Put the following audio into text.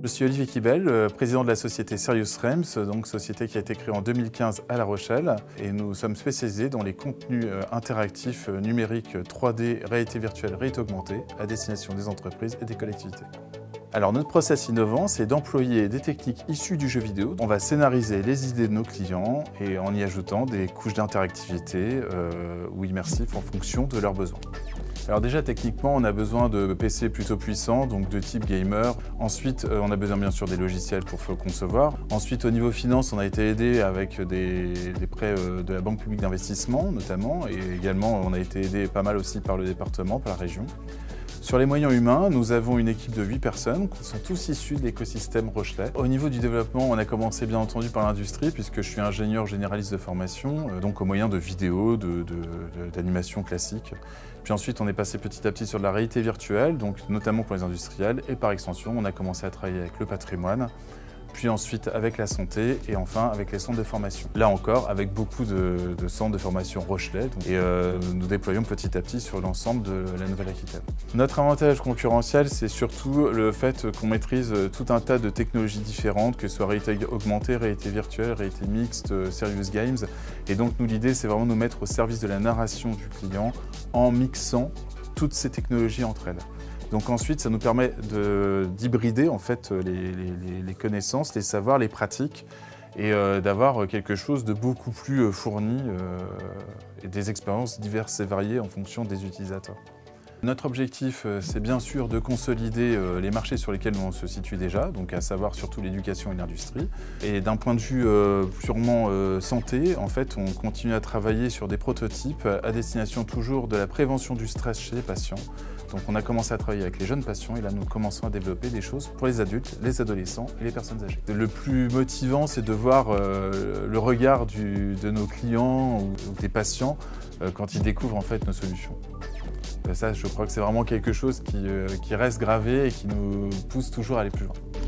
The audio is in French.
Je suis Olivier Kibel, président de la société Serious Frames, donc société qui a été créée en 2015 à La Rochelle. Et nous sommes spécialisés dans les contenus interactifs numériques 3D, réalité virtuelle, réalité augmentée, à destination des entreprises et des collectivités. Alors notre process innovant, c'est d'employer des techniques issues du jeu vidéo. On va scénariser les idées de nos clients et en y ajoutant des couches d'interactivité ou immersifs en fonction de leurs besoins. Alors déjà techniquement, on a besoin de PC plutôt puissants, donc de type gamer. Ensuite, on a besoin bien sûr des logiciels pour concevoir. Ensuite, au niveau finance, on a été aidé avec des prêts de la Banque publique d'investissement notamment, et également on a été aidé pas mal aussi par le département, par la région. Sur les moyens humains, nous avons une équipe de 8 personnes qui sont tous issus de l'écosystème Rochelet. Au niveau du développement, on a commencé bien entendu par l'industrie puisque je suis ingénieur généraliste de formation, donc au moyen de vidéos, d'animations classiques. Puis ensuite, on est passé petit à petit sur de la réalité virtuelle, donc notamment pour les industriels, et par extension, on a commencé à travailler avec le patrimoine, puis ensuite avec la santé et enfin avec les centres de formation. Là encore, avec beaucoup de centres de formation Rochelet, et nous déployons petit à petit sur l'ensemble de la Nouvelle-Aquitaine. Notre avantage concurrentiel, c'est surtout le fait qu'on maîtrise tout un tas de technologies différentes, que ce soit réalité augmentée, réalité virtuelle, réalité mixte, serious games. Et donc nous, l'idée, c'est vraiment de nous mettre au service de la narration du client en mixant toutes ces technologies entre elles. Donc ensuite, ça nous permet d'hybrider en fait les connaissances, les savoirs, les pratiques et d'avoir quelque chose de beaucoup plus fourni et des expériences diverses et variées en fonction des utilisateurs. Notre objectif, c'est bien sûr de consolider les marchés sur lesquels on se situe déjà, donc à savoir surtout l'éducation et l'industrie. Et d'un point de vue purement santé, en fait, on continue à travailler sur des prototypes à destination toujours de la prévention du stress chez les patients. Donc on a commencé à travailler avec les jeunes patients et là nous commençons à développer des choses pour les adultes, les adolescents et les personnes âgées. Le plus motivant, c'est de voir le regard de nos clients ou des patients quand ils découvrent en fait nos solutions. Ça, je crois que c'est vraiment quelque chose qui reste gravé et qui nous pousse toujours à aller plus loin.